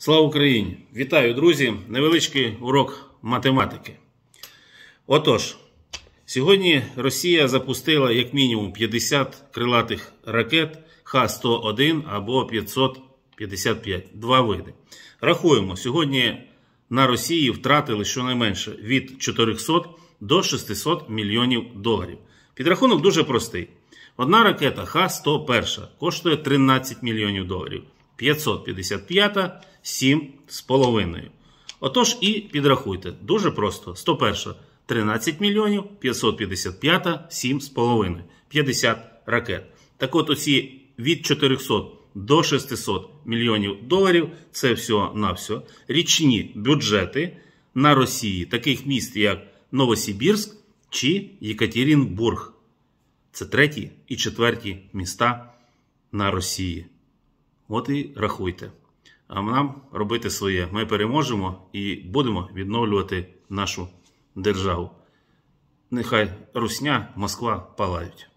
Слава Україні! Вітаю, друзі! Невеличкий урок математики. Отож, сьогодні Росія запустила як мінімум 50 крилатих ракет Х-101 або 555. Два види. Рахуємо, сьогодні на Росії втратили щонайменше від 400 до 600 мільйонів доларів. Підрахунок дуже простий. Одна ракета Х-101 коштує 13 мільйонів доларів. 555 – 7,5. Отож і підрахуйте. Дуже просто. 101 – 13 мільйонів, 555 – 7,5. 50 ракет. Так от оці від 400 до 600 мільйонів доларів – це всього-навсього річні бюджети на Росії таких міст, як Новосибірськ чи Єкатеринбург. Це треті і четверті міста на Росії. От і рахуйте. А нам робити своє. Ми переможемо і будемо відновлювати нашу державу. Нехай Русня, Москва палають.